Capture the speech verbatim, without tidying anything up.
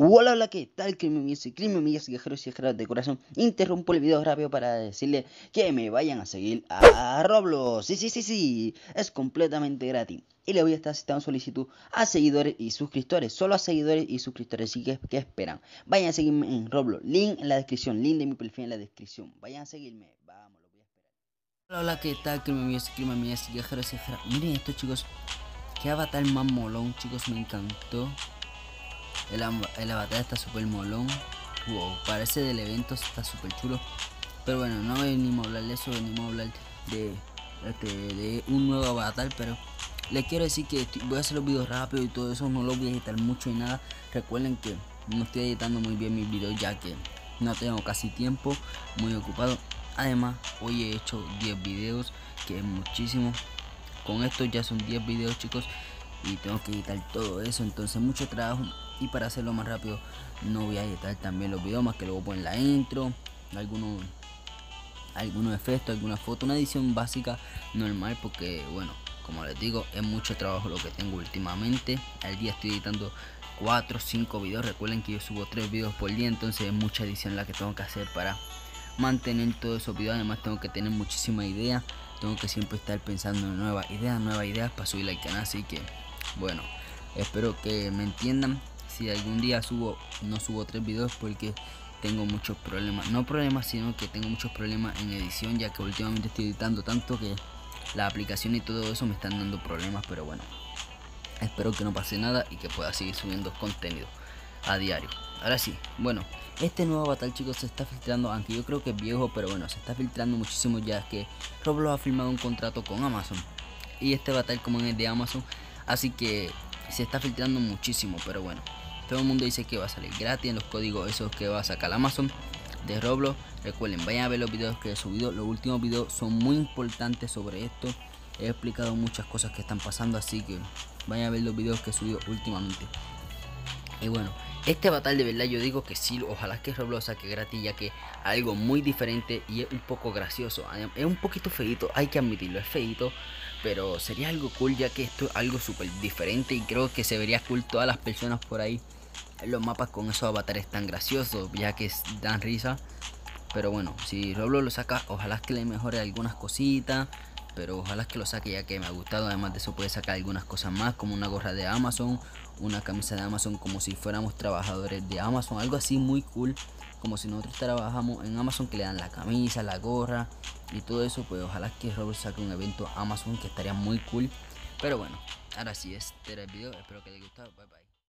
Hola, hola, ¿qué tal? Crimen amigos y crimen amigas y viajeros y viajeras de corazón. Interrumpo el video rápido para decirle que me vayan a seguir a Roblox. Sí, sí, sí, sí, es completamente gratis. Y le voy a estar aceptando solicitud a seguidores y suscriptores. Solo a seguidores y suscriptores. Así que, ¿qué esperan? Vayan a seguirme en Roblox. Link en la descripción. Link de mi perfil en la descripción. Vayan a seguirme. Vamos, lo voy a esperar. Hola, hola, ¿qué tal? Crimen amigos y crimen amigas y viajeros y viajeras. Miren esto, chicos. Qué avatar más molón, chicos. Me encantó. El, el avatar está súper molón. Wow, parece del evento, está súper chulo. Pero bueno, no venimos a hablar de eso, venimos a hablar de, de, de un nuevo avatar. Pero les quiero decir que estoy, voy a hacer los videos rápido y todo eso. No los voy a editar mucho y nada. Recuerden que no estoy editando muy bien mis videos, ya que no tengo casi tiempo, muy ocupado. Además, hoy he hecho diez videos, que es muchísimo. Con esto ya son diez videos, chicos, y tengo que editar todo eso, entonces mucho trabajo. Y para hacerlo más rápido no voy a editar también los videos, más que luego poner la intro, algunos algunos efectos, alguna foto, una edición básica normal, porque bueno, como les digo, es mucho trabajo lo que tengo últimamente. Al día estoy editando cuatro o cinco videos. Recuerden que yo subo tres videos por día, entonces es mucha edición la que tengo que hacer para mantener todos esos videos. Además tengo que tener muchísima idea, tengo que siempre estar pensando en nuevas ideas, nuevas ideas para subir al canal. Así que bueno, espero que me entiendan. Si algún día subo, no subo tres videos, porque tengo muchos problemas, no problemas, sino que tengo muchos problemas en edición, ya que últimamente estoy editando tanto que la aplicación y todo eso me están dando problemas. Pero bueno, espero que no pase nada y que pueda seguir subiendo contenido a diario. Ahora sí, bueno, este nuevo avatar, chicos, se está filtrando, aunque yo creo que es viejo, pero bueno, se está filtrando muchísimo, ya que Roblox ha firmado un contrato con Amazon y este avatar como es de Amazon, así que se está filtrando muchísimo. Pero bueno, todo el mundo dice que va a salir gratis en los códigos esos que va a sacar Amazon de Roblox. Recuerden, vayan a ver los videos que he subido, los últimos videos son muy importantes sobre esto. He explicado muchas cosas que están pasando, así que vayan a ver los videos que he subido últimamente. Y bueno, este avatar de verdad yo digo que sí, ojalá que Roblox saque gratis, ya que algo muy diferente y es un poco gracioso. Es un poquito feito, hay que admitirlo, es feito, pero sería algo cool, ya que esto es algo súper diferente y creo que se vería cool todas las personas por ahí en los mapas con esos avatares tan graciosos, ya que dan risa. Pero bueno, si Roblox lo saca, ojalá que le mejore algunas cositas, pero ojalá que lo saque, ya que me ha gustado. Además de eso puede sacar algunas cosas más, como una gorra de Amazon, una camisa de Amazon, como si fuéramos trabajadores de Amazon, algo así muy cool, como si nosotros trabajamos en Amazon, que le dan la camisa, la gorra y todo eso. Pues ojalá que Roblox saque un evento Amazon, que estaría muy cool. Pero bueno, ahora sí, este era el video, espero que les haya gustado, bye bye.